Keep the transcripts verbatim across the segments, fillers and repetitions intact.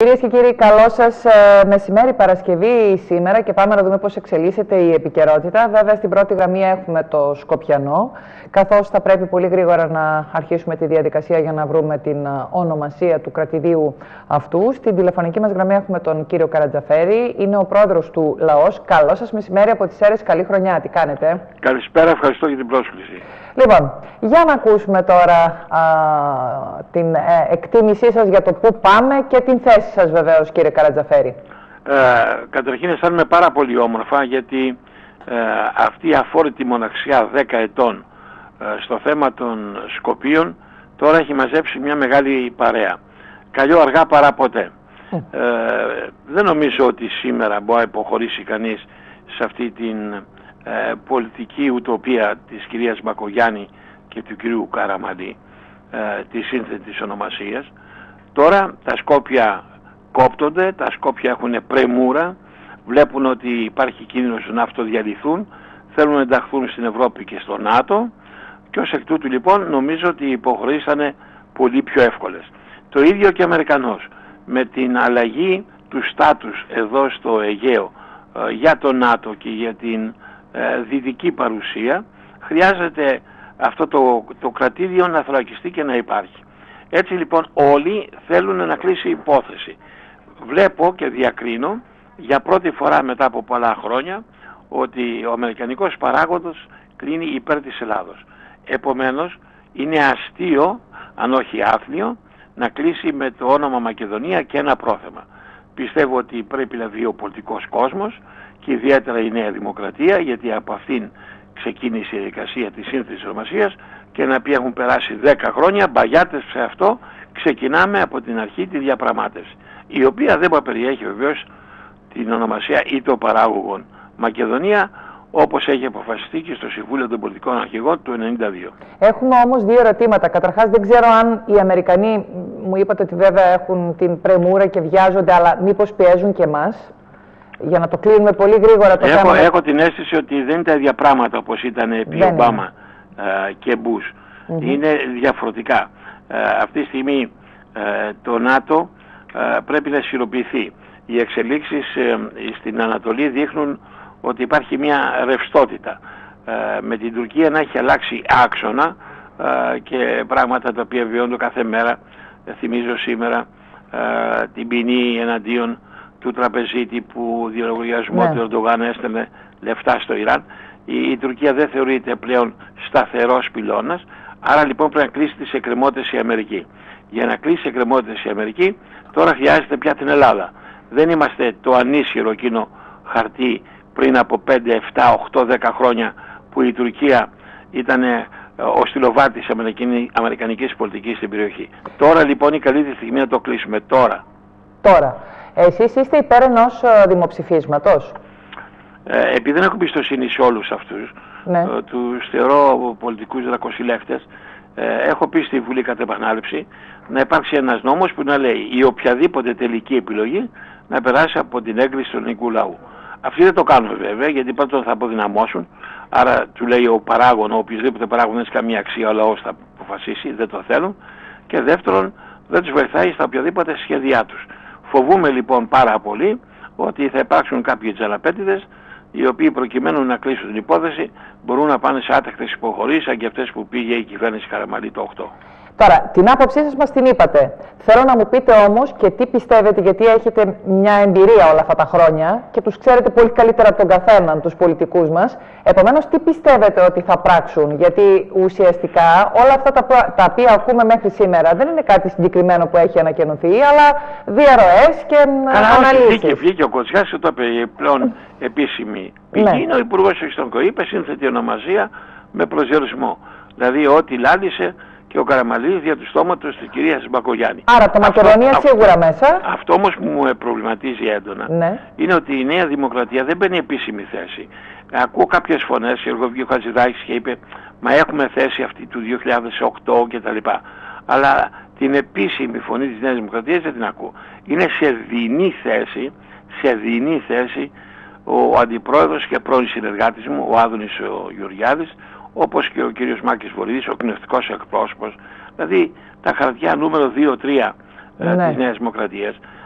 Κυρίες και κύριοι, καλό σας μεσημέρι, Παρασκευή σήμερα, και πάμε να δούμε πώς εξελίσσεται η επικαιρότητα. Βέβαια, στην πρώτη γραμμή έχουμε το Σκοπιανό, καθώς θα πρέπει πολύ γρήγορα να αρχίσουμε τη διαδικασία για να βρούμε την ονομασία του κρατηδίου αυτού. Στην τηλεφωνική μας γραμμή έχουμε τον κύριο Καρατζαφέρη, είναι ο πρόεδρος του ΛΑΟΣ. Καλό σας μεσημέρι από τις Σέρρες, καλή χρονιά. Τι κάνετε? Καλησπέρα, ευχαριστώ για την πρόσκληση. Λοιπόν, για να ακούσουμε τώρα α, την ε, εκτίμησή σας για το πού πάμε και την θέση σας βεβαίως, κύριε Καρατζαφέρη. Ε, καταρχήν αισθάνομαι πάρα πολύ όμορφα, γιατί ε, αυτή η αφόρητη μοναξιά δέκα ετών ε, στο θέμα των Σκοπίων τώρα έχει μαζέψει μια μεγάλη παρέα. Καλό αργά παρά ποτέ. Mm. Ε, δεν νομίζω ότι σήμερα μπορεί να υποχωρήσει κανείς σε αυτή την Ε, πολιτική ουτοπία της κυρίας Μπακογιάννη και του κυρίου Καραμανλή, ε, τη σύνθετης ονομασίας. Τώρα τα Σκόπια κόπτονται, τα Σκόπια έχουν πρεμούρα, βλέπουν ότι υπάρχει κίνδυνος να αυτοδιαλυθούν, θέλουν να ενταχθούν στην Ευρώπη και στο ΝΑΤΟ, και ως εκ τούτου λοιπόν νομίζω ότι οι υποχωρήσεις θα είναι πολύ πιο εύκολες. Το ίδιο και ο Αμερικανός, με την αλλαγή του στάτους εδώ στο Αιγαίο ε, για το ΝΑΤΟ και για την δυτική παρουσία, χρειάζεται αυτό το, το κρατήδιο να θωρακιστεί και να υπάρχει. Έτσι λοιπόν όλοι θέλουν να κλείσει η υπόθεση. Βλέπω και διακρίνω για πρώτη φορά μετά από πολλά χρόνια ότι ο αμερικανικός παράγοντας κλείνει υπέρ της Ελλάδος. Επομένως είναι αστείο, αν όχι άθλιο, να κλείσει με το όνομα Μακεδονία και ένα πρόθεμα. Πιστεύω ότι πρέπει να βγει ο πολιτικός κόσμος και ιδιαίτερα η Νέα Δημοκρατία, γιατί από αυτήν ξεκίνησε η διαδικασία της σύνθεσης ονομασίας, και να πει έχουν περάσει δέκα χρόνια, μπαγιάτες σε αυτό, ξεκινάμε από την αρχή τη διαπραγμάτευση, η οποία δεν περιέχει βεβαίως την ονομασία ή των παράγωγων Μακεδονία, όπως έχει αποφασιστεί και στο Συμβούλιο των Πολιτικών Αρχηγών του ενενήντα δύο. Έχουμε όμως δύο ερωτήματα. Καταρχάς, δεν ξέρω αν οι Αμερικανοί, μου είπατε ότι βέβαια έχουν την πρεμούρα και βιάζονται, αλλά μήπως πιέζουν και εμάς, για να το κλείνουμε πολύ γρήγορα το έχω, θέμα. Έχω την αίσθηση ότι δεν είναι τα ίδια πράγματα όπως ήταν επί δεν Ομπάμα ε, και Μπούς. Mm-hmm. Είναι διαφορετικά. Ε, αυτή τη στιγμή ε, το ΝΑΤΟ ε, πρέπει να ισχυροποιηθεί. Οι εξελίξεις ε, στην Ανατολή δείχνουν ότι υπάρχει μια ρευστότητα. Ε, με την Τουρκία να έχει αλλάξει άξονα ε, και πράγματα τα οποία βιώνουν κάθε μέρα. Ε, θυμίζω σήμερα ε, την ποινή εναντίον του τραπεζίτη που διολογιασμό ναι. του Ερντογάν έστελνε λεφτά στο Ιράν. Η, η Τουρκία δεν θεωρείται πλέον σταθερός πυλώνας, άρα λοιπόν πρέπει να κλείσει τις εκκρεμότητες η Αμερική. Για να κλείσει εκκρεμότητες η Αμερική τώρα χρειάζεται πια την Ελλάδα. Δεν είμαστε το ανίσχυρο εκείνο χαρτί πριν από πέντε, επτά, οκτώ, δέκα χρόνια που η Τουρκία ήταν ο στυλοβάτης αμερικανικής πολιτικής στην περιοχή. Τώρα λοιπόν η καλύτερη στιγμή να το κλείσουμε τώρα. Τώρα. Εσείς είστε υπέρ ενός δημοψηφίσματος? Ε, επειδή δεν έχω εμπιστοσύνη σε όλους αυτούς, ναι. ε, τους θεωρώ πολιτικούς δρακοσυλεύτες, ε, έχω πει στη Βουλή κατά επανάληψη να υπάρξει ένας νόμος που να λέει η οποιαδήποτε τελική επιλογή να περάσει από την έγκριση του ελληνικού λαού. Αυτοί δεν το κάνουν βέβαια, γιατί πρώτον θα αποδυναμώσουν, άρα του λέει ο παράγων, ο οποιοδήποτε παράγων δεν έχει καμία αξία, ο λαός θα αποφασίσει, δεν το θέλουν, και δεύτερον δεν τους βοηθάει στα οποιαδήποτε σχέδιά τους. Φοβούμε λοιπόν πάρα πολύ ότι θα υπάρξουν κάποιοι τζαλαπέτιδες, οι οποίοι προκειμένου να κλείσουν την υπόθεση μπορούν να πάνε σε άτακτες υποχωρήσεις, σαν και αυτές που πήγε η κυβέρνηση Καραμανλή το οκτώ. Τώρα, την άποψή σας μας την είπατε. Θέλω να μου πείτε όμως και τι πιστεύετε, γιατί έχετε μια εμπειρία όλα αυτά τα χρόνια και τους ξέρετε πολύ καλύτερα από τον καθέναν τους πολιτικούς μας. Επομένως, τι πιστεύετε ότι θα πράξουν? Γιατί ουσιαστικά όλα αυτά τα, τα οποία ακούμε μέχρι σήμερα δεν είναι κάτι συγκεκριμένο που έχει ανακοινωθεί, αλλά διαρροές και αναλύσεις. Βγήκε, βγήκε ο Κοτσιάς και το είπε πλέον επίσημη πηγή. Ναι. Είναι ο Υπουργός Εξωτερικών, είπε σύνθετη ονομασία με προσδιορισμό. Δηλαδή, ό,τι λάλησε και ο Καραμανλής δια του στόματος της κυρίας Μπακογιάννη. Άρα το Μακεδονία σίγουρα αυτό, μέσα. Αυτό όμως που μου προβληματίζει έντονα, ναι, είναι ότι η Νέα Δημοκρατία δεν παίρνει επίσημη θέση. Ακούω κάποιες φωνές, εγώ βγήκε ο Χατζηδάκης και είπε μα έχουμε θέση αυτή του δύο χιλιάδες οκτώ κτλ. Αλλά την επίσημη φωνή της Νέας Δημοκρατίας δεν την ακούω. Είναι σε δεινή θέση, σε δεινή θέση ο αντιπρόεδρος και πρώην συνεργάτης μου, ο Άδωνης ο Γεωργιάδης, όπως και ο κύριος Μάκης Βορύδης, ο κοινωνιστικός εκπρόσωπος. Δηλαδή τα χαρτιά νούμερο δύο τρία ναι. της Νέας Δημοκρατίας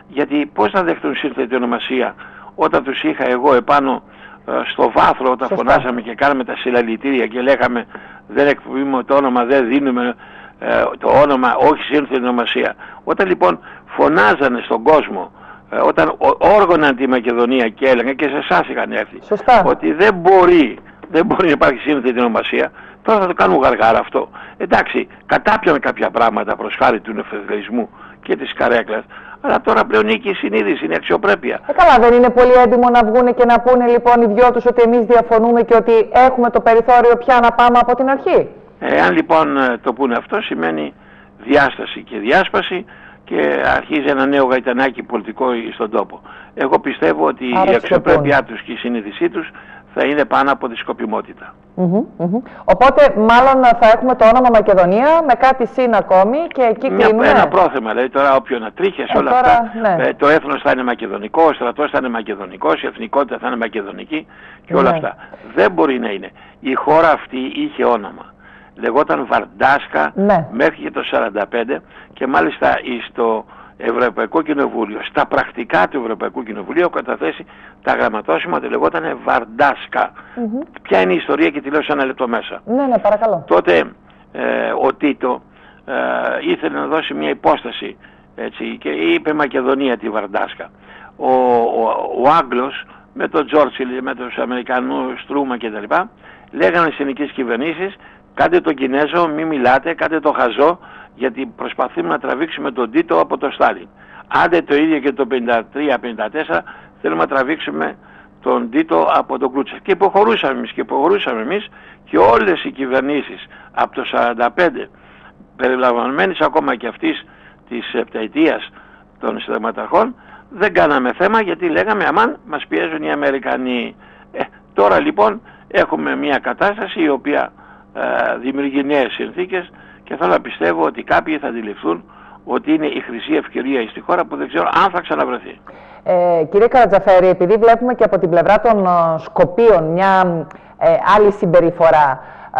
Γιατί πώς να δεχτούν σύνθετη ονομασία όταν τους είχα εγώ επάνω ε, στο βάθρο, όταν Σωστά. φωνάζαμε και κάναμε τα συλλαλητήρια και λέγαμε δεν εκποιούμε το όνομα, δεν δίνουμε ε, το όνομα, όχι σύνθετη ονομασία. Όταν λοιπόν φωνάζανε στον κόσμο, ε, όταν όργωναν τη Μακεδονία και έλεγαν, και σε εσάς είχαν έρθει, Σωστά. ότι δεν μπορεί, δεν μπορεί να υπάρχει σύνθετη ονομασία, τώρα θα το κάνουν γαργάρα αυτό. Εντάξει, κατάπιαν κάποια πράγματα προς χάρη του νεοφεουδαλισμού και της καρέκλας, αλλά τώρα πλέον είναι και η συνείδηση, είναι η αξιοπρέπεια. Ε, καλά, δεν είναι πολύ έντιμο να βγουν και να πούνε λοιπόν οι δυο τους ότι εμείς διαφωνούμε και ότι έχουμε το περιθώριο πια να πάμε από την αρχή. Εάν λοιπόν το πούνε αυτό, σημαίνει διάσταση και διάσπαση και αρχίζει ένα νέο γαϊτανάκι πολιτικό στον τόπο. Εγώ πιστεύω ότι Άρα η αξιοπρέπειά τους και η συνείδησή τους θα είναι πάνω από τη σκοπιμότητα. Mm-hmm, mm-hmm. Οπότε μάλλον θα έχουμε το όνομα Μακεδονία με κάτι συν ακόμη και εκεί Μια, κλείνουμε. Ένα πρόθεμα, δηλαδή τώρα όποιο να τρίχες ε, όλα τώρα, αυτά, ναι. ε, το έθνος θα είναι μακεδονικό, ο στρατός θα είναι μακεδονικός, η εθνικότητα θα είναι μακεδονική και όλα ναι. αυτά. Δεν μπορεί να είναι. Η χώρα αυτή είχε όνομα. Λεγόταν Βαρντάσκα ναι. μέχρι και το σαράντα πέντε και μάλιστα στο Ευρωπαϊκό Κοινοβούλιο, στα πρακτικά του Ευρωπαϊκού Κοινοβουλίου έχω καταθέσει τα γραμματόσημα ότι λεγόταν Βαρντάσκα. Mm-hmm. Ποια είναι η ιστορία και τη λέω σε ένα λεπτό μέσα. Ναι, ναι, παρακαλώ. Τότε ε, ο Τίτο ε, ήθελε να δώσει μια υπόσταση έτσι, και είπε Μακεδονία τη Βαρντάσκα. Ο, ο, ο Άγγλος με τον Τζόρτσιλ, με τους Αμερικανούς Τρούμα κτλ. Λέγανε στις ελληνικές κυβερνήσεις, κάντε τον Κινέζο, μη μιλάτε, κάντε το χαζό, γιατί προσπαθούμε να τραβήξουμε τον Τίτο από τον Στάλιν. Άντε το ίδιο και το πενήντα τρία πενήντα τέσσερα θέλουμε να τραβήξουμε τον Τίτο από τον Κρούτσεφ. Και υποχωρούσαμε εμείς και υποχωρούσαμε εμείς και όλες οι κυβερνήσεις από το σαράντα πέντε, περιλαμβανομένης ακόμα και αυτής της επταετίας των συνταγματαρχών, δεν κάναμε θέμα γιατί λέγαμε αμάν μας πιέζουν οι Αμερικανοί. Ε, τώρα λοιπόν έχουμε μια κατάσταση η οποία ε, δημιουργεί νέες συνθήκες και θέλω να πιστεύω ότι κάποιοι θα αντιληφθούν ότι είναι η χρυσή ευκαιρία στη χώρα που δεν ξέρω αν θα ξαναβρεθεί. Ε, κύριε Καρατζαφέρη, επειδή βλέπουμε και από την πλευρά των uh, Σκοπίων μια ε, άλλη συμπεριφορά,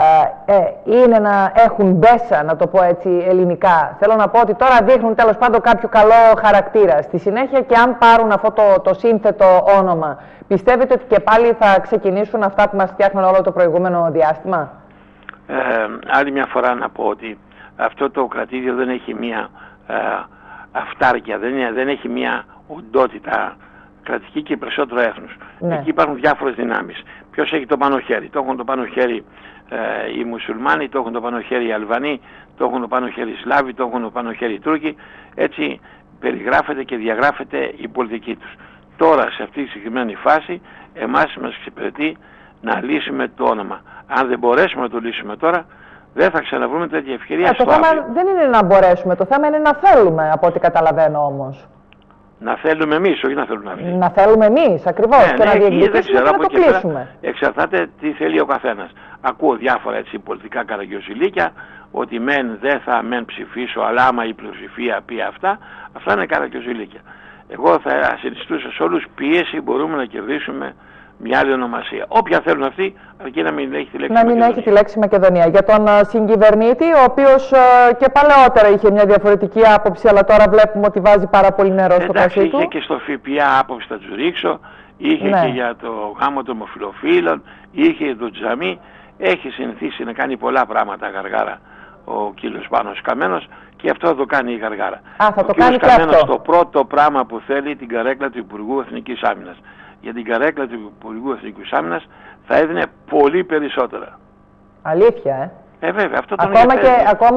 ε, ε, είναι να έχουν μπέσα, να το πω έτσι ελληνικά. Θέλω να πω ότι τώρα δείχνουν τέλος πάντων κάποιο καλό χαρακτήρα. Στη συνέχεια και αν πάρουν αυτό το, το σύνθετο όνομα, πιστεύετε ότι και πάλι θα ξεκινήσουν αυτά που μας φτιάχνουν όλο το προηγούμενο διάστημα? Ε, άλλη μια φορά να πω ότι αυτό το κρατήδιο δεν έχει μια ε, αυτάρκεια, δεν, είναι, δεν έχει μια οντότητα κρατική και περισσότερο έθνους. Ναι. Εκεί υπάρχουν διάφορες δυνάμεις. Ποιος έχει το πάνω χέρι? Το έχουν το πάνω χέρι ε, οι Μουσουλμάνοι, το έχουν το πάνω χέρι οι Αλβανοί, το έχουν το πάνω χέρι οι Σλάβοι, το έχουν το πάνω χέρι οι Τούρκοι. Έτσι περιγράφεται και διαγράφεται η πολιτική τους. Τώρα σε αυτή τη συγκεκριμένη φάση εμάς μας εξυπηρετεί να λύσουμε το όνομα. Αν δεν μπορέσουμε να το λύσουμε τώρα, δεν θα ξαναβρούμε τέτοια ευκαιρία. Ε, το θέμα αύριο. Δεν είναι να μπορέσουμε, το θέμα είναι να θέλουμε, από ό,τι καταλαβαίνω όμως. Να θέλουμε εμείς, όχι να θέλουν αυτοί. Να θέλουμε εμείς, ακριβώς, ναι, και ναι, να διεκδικήσουμε και να το κλείσουμε. Εξαρτάται τι θέλει ο καθένας. Ακούω διάφορα έτσι πολιτικά καραγκιόζηλίκια, ότι μεν δεν θα μεν ψηφίσω, αλλά άμα η πλειοψηφία πει αυτά, αυτά είναι καραγκιόζηλίκια. Εγώ θα συνιστούσα σε όλους πίεση, μπορούμε να κερδίσουμε μια άλλη ονομασία. Όποια θέλουν αυτοί, αρκεί να μην έχει τη λέξη να μην Μακεδονία. έχει τη λέξη Μακεδονία. Για τον uh, συγκυβερνήτη, ο οποίος uh, και παλαιότερα είχε μια διαφορετική άποψη, αλλά τώρα βλέπουμε ότι βάζει πάρα πολύ νερό στο κρασί του. Εντάξει, είχε και στο ΦΠΑ άποψη, θα του ρίξω, είχε ναι. και για το γάμο των ομοφυλοφίλων, είχε για το τζαμί. Έχει συνηθίσει να κάνει πολλά πράγματα γαργάρα ο κύριος Πάνος Καμένος και αυτό θα το κάνει η γαργάρα. Α, θα ο το κάνει και Καμένος αυτό. Το πρώτο πράγμα που θέλει την καρέκλα του Υπουργού Εθνικής Άμυνας. Για την καρέκλα του Υπουργού Εθνικής Άμυνας θα έδινε πολύ περισσότερα. Αλήθεια, ε. Ε, βέβαια, αυτό τον ακόμα και, ακόμα,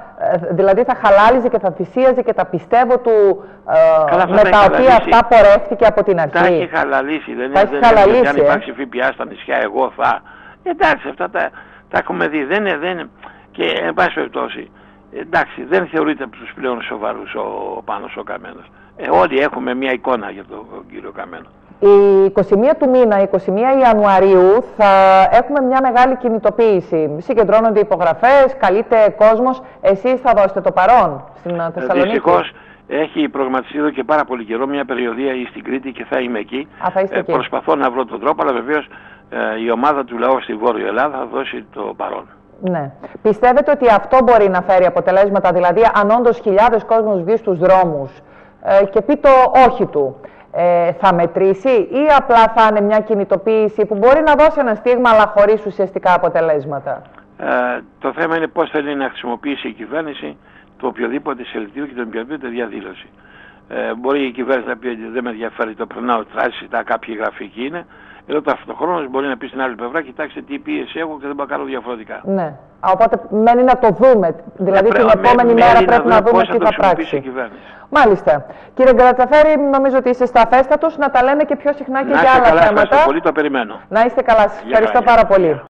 δηλαδή θα χαλάλιζε και θα θυσίαζε και τα πιστεύω του ε, Καλά, με τα οποία αυτά πορεύτηκε από την αρχή. Τα έχει χαλαλήσει, δεν τα είναι, έχει χαλαλήσει, είναι, αν ε. υπάρξει ΦΠΑ στα νησιά, εγώ θα. Εντάξει, αυτά τα, τα έχουμε δει, δεν είναι, δεν είναι. Και εν πάση περιπτώσει, εντάξει, δεν θεωρείται από τους πλέον σοβαρούς ο Πάνος ο Καμένος. Ε, όλοι έχουμε μια εικόνα για τον κύριο Καμένο. Η εικοστή πρώτη του μήνα, εικοστή πρώτη Ιανουαρίου, θα έχουμε μια μεγάλη κινητοποίηση. Συγκεντρώνονται υπογραφές, καλείται κόσμος. Εσείς θα δώσετε το παρόν στην Θεσσαλονίκη? Δυστυχώς έχει προγραμματιστεί εδώ και πάρα πολύ καιρό μια περιοδία στην Κρήτη και θα είμαι εκεί. Α, θα είστε ε, εκεί. Προσπαθώ να βρω τον τρόπο, αλλά βεβαίως ε, η ομάδα του λαού στη Βόρεια Ελλάδα θα δώσει το παρόν. Ναι. Πιστεύετε ότι αυτό μπορεί να φέρει αποτελέσματα, δηλαδή αν όντως χιλιάδες κόσμος βγει στους δρόμους, ε, και πει το όχι του. Ε, θα μετρήσει ή απλά θα είναι μια κινητοποίηση που μπορεί να δώσει ένα στίγμα αλλά χωρίς ουσιαστικά αποτελέσματα? Ε, το θέμα είναι πώς θέλει να χρησιμοποιήσει η κυβέρνηση το οποιοδήποτε συλληπιτήριο και την οποιαδήποτε διαδήλωση. Ε, μπορεί η κυβέρνηση να πει ότι δεν με ενδιαφέρει, το περνάω τράση, τα κάποιοι γραφικοί είναι. Ενώ ταυτοχρόνως μπορεί να πει στην άλλη πλευρά, κοιτάξτε τι πίεση έχω και δεν μπορώ να κάνω διαφορετικά. Ναι. Οπότε μένει να το δούμε. Δηλαδή ε, την πρέ, επόμενη με, μέρα πρέπει να να δούμε τι θα πράξει. Μάλιστα. Κύριε Γκρατσαφέρη, νομίζω ότι είστε σταθέστατος να τα λέμε και πιο συχνά και να για άλλα καλά, θέματα. Ευχαριστώ πολύ, το περιμένω. Να είστε καλά. Σας ευχαριστώ πάρα πολύ.